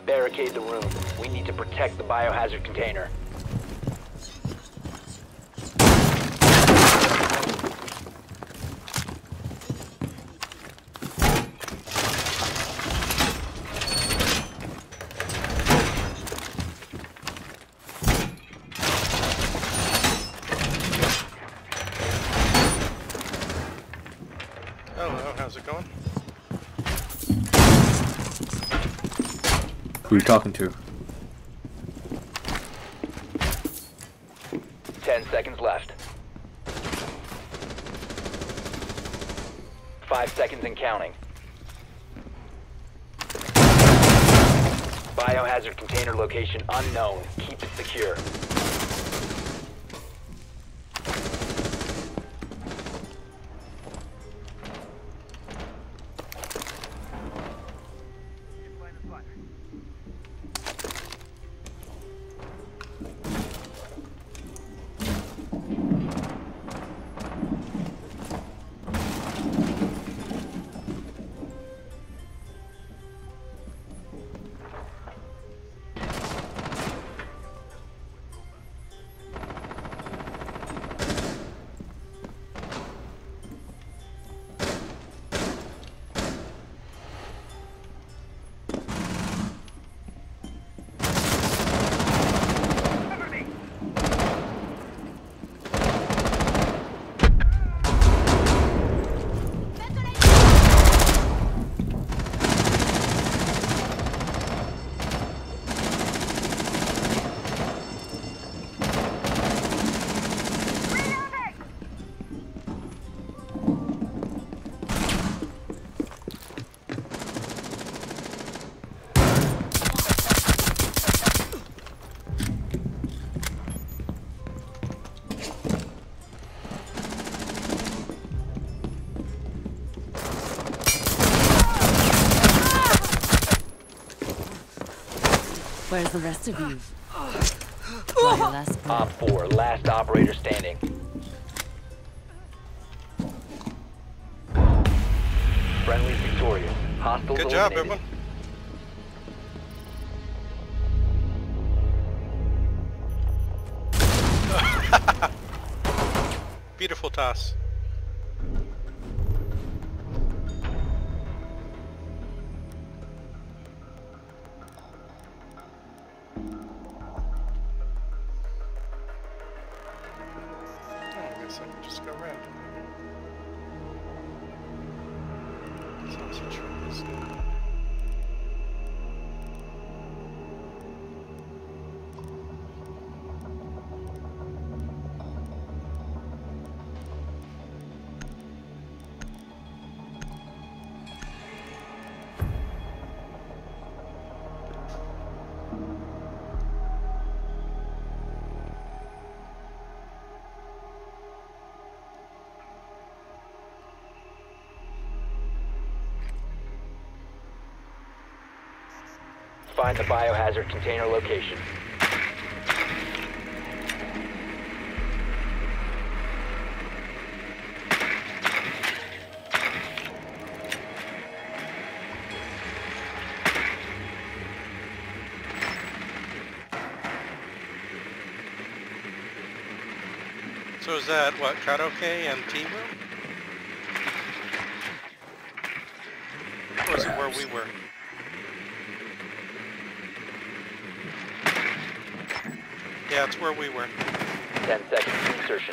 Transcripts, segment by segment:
barricade the room. We need to protect the biohazard container. Hello, how's it going? Who are you talking to? 10 seconds left. 5 seconds and counting. Biohazard container location unknown. Keep it secure. Where's the rest of you? My last breath. Op 4, last operator standing. Friendly victorious. Hostiles Good job, eliminated. everyone. Beautiful toss. I guess I can just go red. Sounds interesting. Find the biohazard container location. So is that what, karaoke and tea room? Or is it where we were? Yeah, it's where we were. 10 seconds to insertion.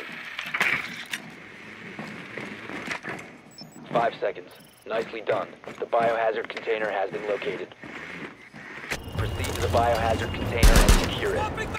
5 seconds. Nicely done. The biohazard container has been located. Proceed to the biohazard container and secure it.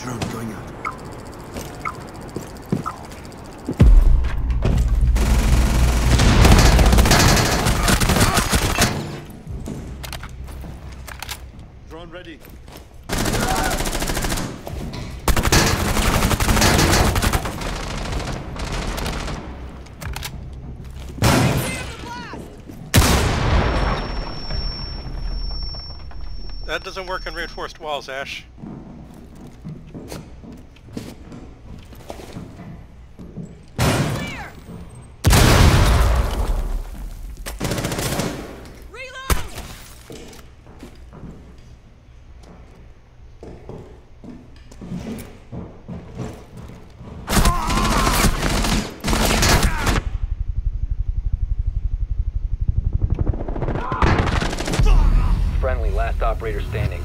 Drone going out. Drone ready. That doesn't work on reinforced walls, Ash. Friendly, last operator standing.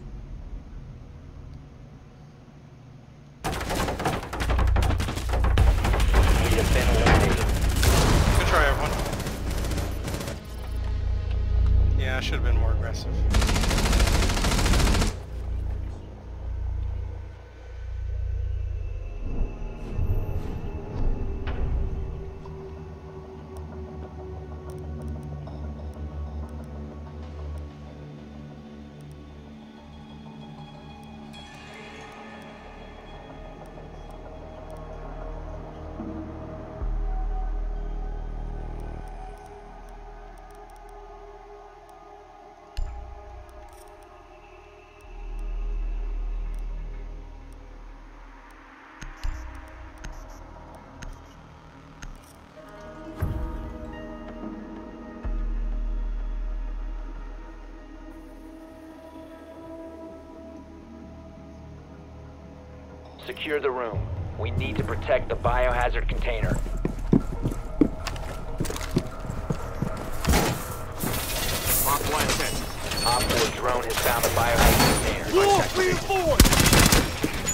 We have been eliminated. Good try, everyone. Yeah, I should have been more aggressive. Secure the room. We need to protect the biohazard container. Mark 110. Op 4 drone has found the biohazard container. Wolf reinforced!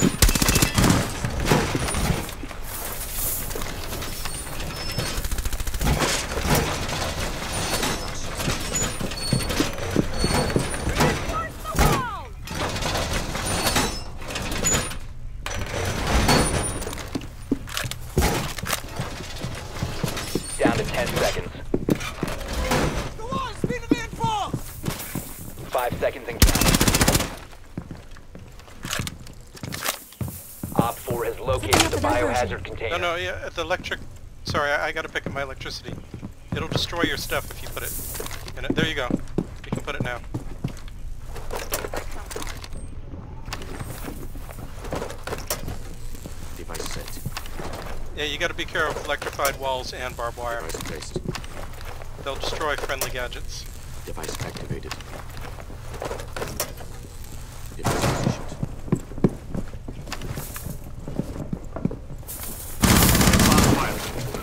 Down to 10 seconds. 5 seconds and counting. Op 4 has located the biohazard container. No, yeah, the electric... Sorry, I gotta pick up my electricity. It'll destroy your stuff if you put it in it. There you go. You can put it now. Device set. Yeah, you gotta be careful of electrified walls and barbed wire. Device placed. They'll destroy friendly gadgets. Device activated. Device positioned. Fire.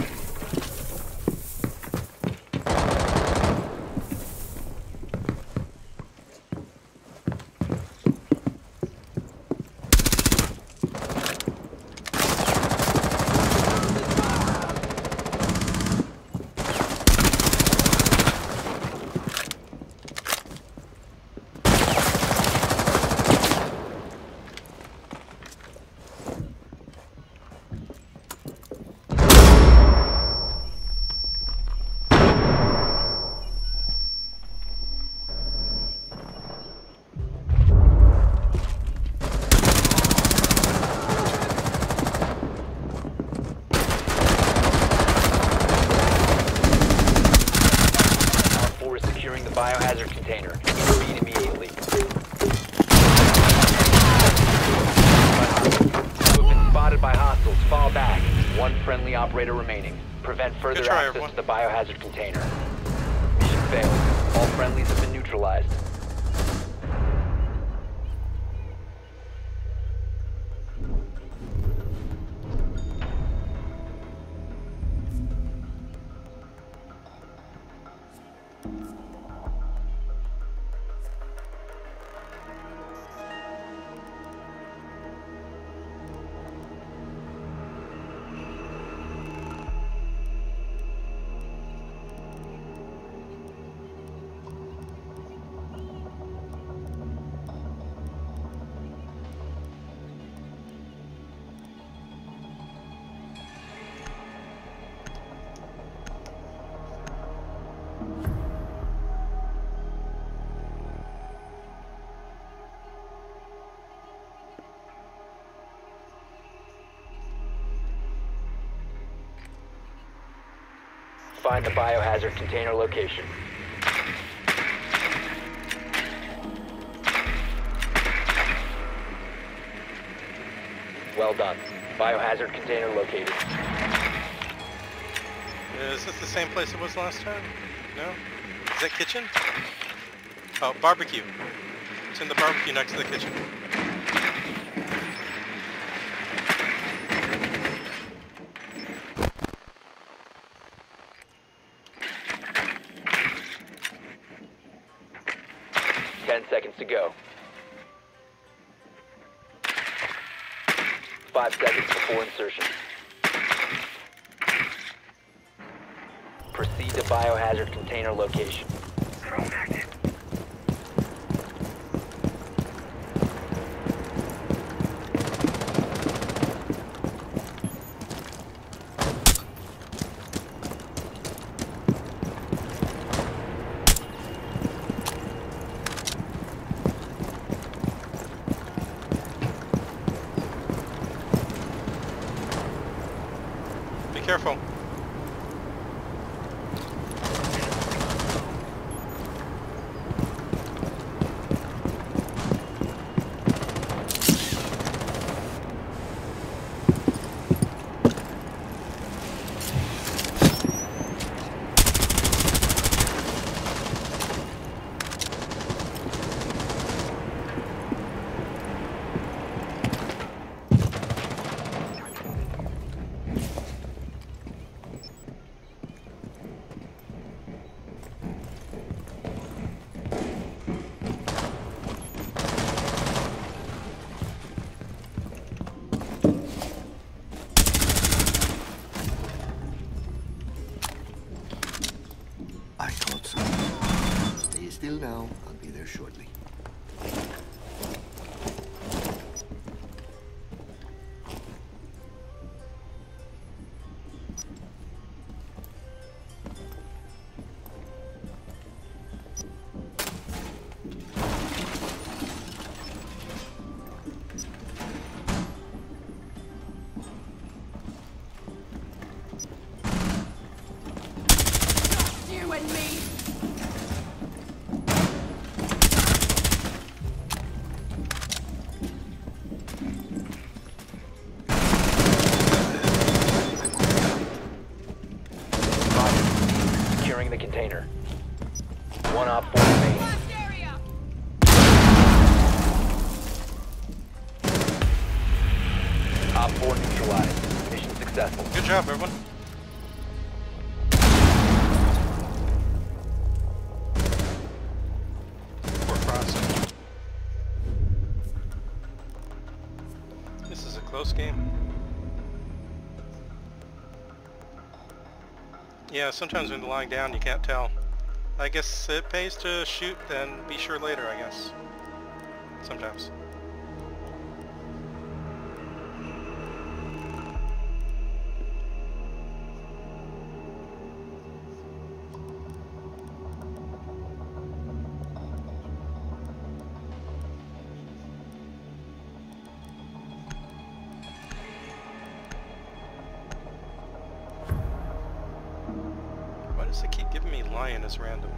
Biohazard container. Intervene immediately. You have been spotted by hostiles. Fall back. One friendly operator remaining. Prevent further Good try, access everyone. to the biohazard container. Mission failed. All friendlies have been neutralized. Find the biohazard container location. Well done. Biohazard container located. Is this the same place it was last time? No? Is that kitchen? Oh, barbecue. It's in the barbecue next to the kitchen. Seconds to go. 5 seconds before insertion. Proceed to biohazard container location. Be careful. I thought so. Stay still now. I'll be there shortly. You and me. Securing the container. 1 op 4 remaining. Op 4 neutralized. Mission successful. Good job, everyone. Poor Frost. This is a close game. Yeah, sometimes when you're lying down you can't tell. I guess it pays to shoot, then be sure later, I guess. Sometimes. Why does it keep giving me lion as random?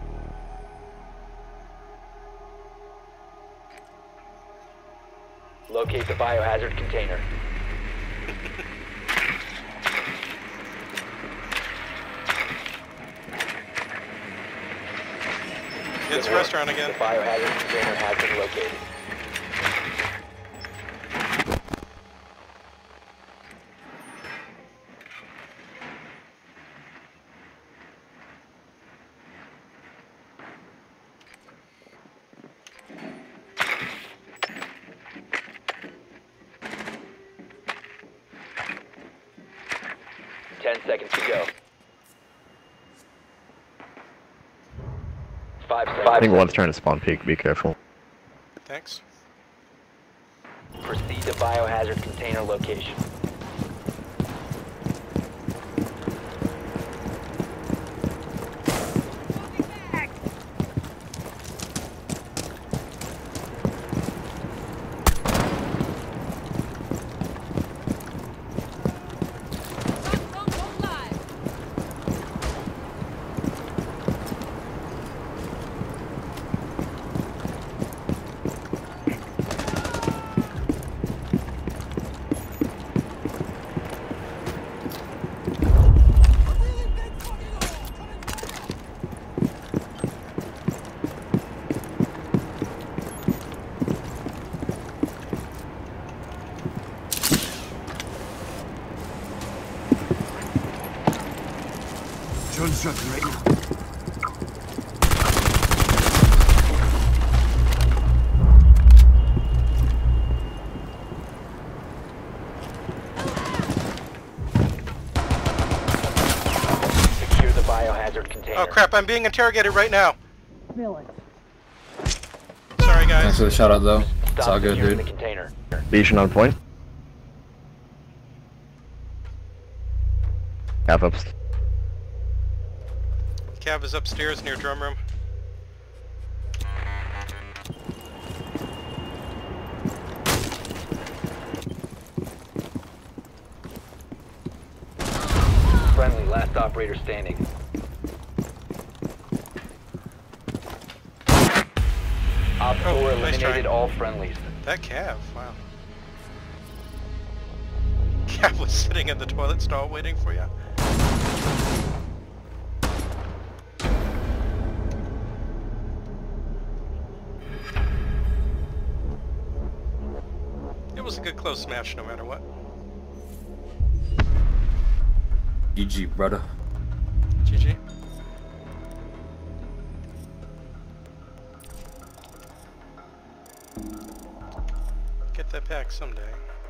Locate the biohazard container. It's a restaurant again. The biohazard container has been located. Seconds to go. 5 seconds. I think one's trying to spawn peek, be careful. Thanks. Proceed to biohazard container location. constructing right now. Secure the biohazard container. Oh crap, I'm being interrogated right now. Feel it. Sorry Thanks guys. for the shout out though. Stop It's all good, securing dude. the container. Legion on point. Half up. Cav is upstairs near drum room. Friendly, last operator standing. Op 4 nice eliminated try. all friendlies. That Cav, wow. Cav was sitting in the toilet stall waiting for you. It was a good close smash no matter what. GG, brother. GG. Get that pack someday.